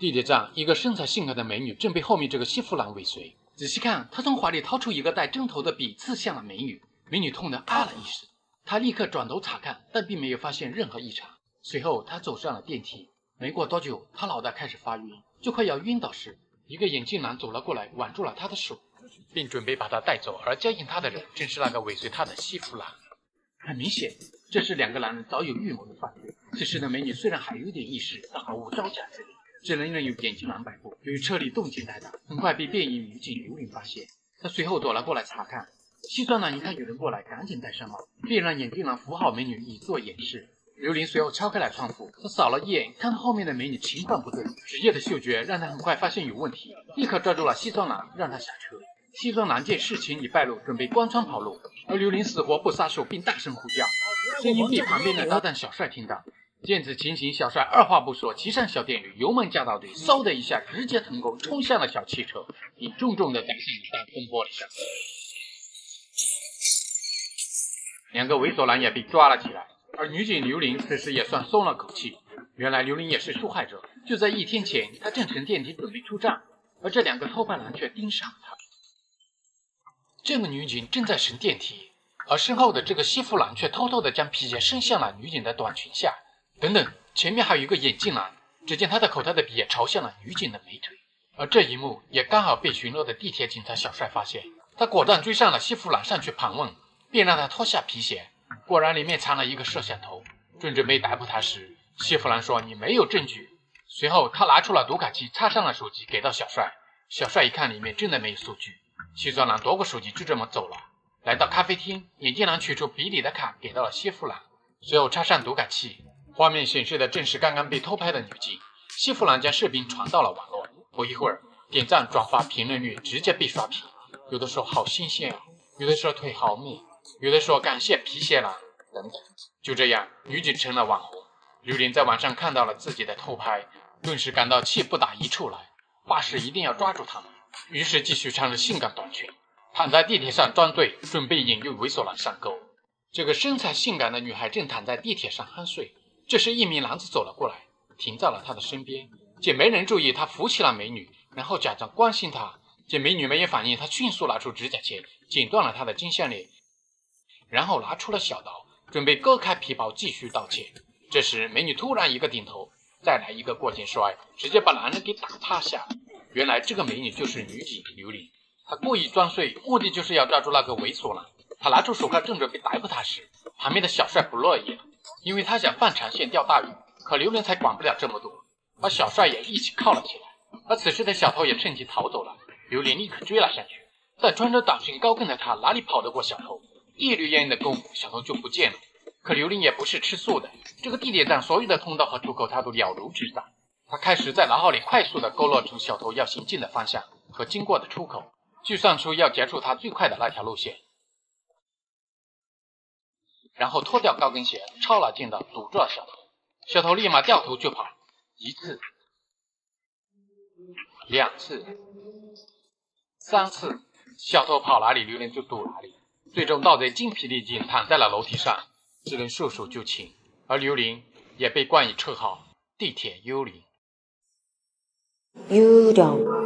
地铁站，一个身材性感的美女正被后面这个西弗朗尾随。仔细看，她从怀里掏出一个带针头的笔，刺向了美女。美女痛得啊了一声，她立刻转头查看，但并没有发现任何异常。随后，她走上了电梯。没过多久，她脑袋开始发晕，就快要晕倒时，一个眼镜男走了过来，挽住了她的手，并准备把她带走。而接应她的人正是那个尾随她的西弗朗。很明显，这是两个男人早有预谋的犯罪。此时的美女虽然还有点意识，但毫无招架之力，只能任由眼镜男摆布。由于车里动静太大，很快被便衣女警刘玲发现。她随后躲了过来查看。西装男一看有人过来，赶紧戴上帽，并让眼镜男扶好美女以作掩饰。刘玲随后敲开了窗户，她扫了一眼，看到后面的美女情况不对，职业的嗅觉让她很快发现有问题，立刻抓住了西装男，让他下车。西装男见事情已败露，准备关窗跑路，而刘玲死活不撒手，并大声呼叫，声音被旁边的搭档小帅听到。见此情形，小帅二话不说，骑上小电驴，油门加到底，嗖的一下直接腾空冲向了小汽车，并重重的砸向了大风玻璃上。两个猥琐男也被抓了起来，而女警刘玲此时也算松了口气。原来刘玲也是受害者，就在1天前，她正乘电梯准备出站，而这两个偷拍男却盯上了她。这个女警正在乘电梯，而身后的这个西弗朗却偷偷地将皮鞋伸向了女警的短裙下。等等，前面还有一个眼镜男，只见他的口袋的笔也朝向了女警的美腿。而这一幕也刚好被巡逻的地铁警察小帅发现，他果断追上了西弗朗上去盘问，并让他脱下皮鞋。果然里面藏了一个摄像头。正准备逮捕他时，西弗朗说：“你没有证据。”随后他拿出了读卡器，插上了手机给到小帅。小帅一看里面真的没有数据，西装男夺过手机就这么走了。来到咖啡厅，眼镜男取出笔里的卡给到了西弗朗，随后插上读卡器，画面显示的正是刚刚被偷拍的女警。西弗朗将视频传到了网络，不一会儿，点赞、转发、评论率直接被刷屏。有的说好新鲜啊，有的说腿好美，有的说感谢皮鞋郎等等。就这样，女警成了网红。刘玲在网上看到了自己的偷拍，顿时感到气不打一处来，发誓一定要抓住他们。于是继续穿着性感短裙，躺在地铁上装醉，准备引诱猥琐男上钩。这个身材性感的女孩正躺在地铁上酣睡，这时一名男子走了过来，停在了她的身边。见没人注意，他扶起了美女，然后假装关心她。见美女没有反应，他迅速拿出指甲钳，剪断了她的金项链，然后拿出了小刀，准备割开皮包继续盗窃。这时美女突然一个顶头，再来一个过肩摔，直接把男人给打趴下。原来这个美女就是女警刘玲，她故意装睡，目的就是要抓住那个猥琐男。她拿出手铐正准备逮捕他时，旁边的小帅不乐意了，因为他想放长线钓大鱼，可刘玲才管不了这么多，而小帅也一起铐了起来。而此时的小偷也趁机逃走了，刘玲立刻追了上去，但穿着短裙高跟的他哪里跑得过小偷？一缕烟的功夫，小偷就不见了。可刘玲也不是吃素的，这个地铁站所有的通道和出口他都了如指掌。他开始在脑海里快速地勾勒出小偷要行进的方向和经过的出口，计算出要结束他最快的那条路线，然后脱掉高跟鞋，抄了近道堵住了小偷。小偷立马掉头就跑，一次、2次、3次，小偷跑哪里，刘玲就堵哪里。最终盗贼精疲力尽，躺在了楼梯上，只能束手就擒。而刘玲也被冠以绰号“地铁幽灵”。 유령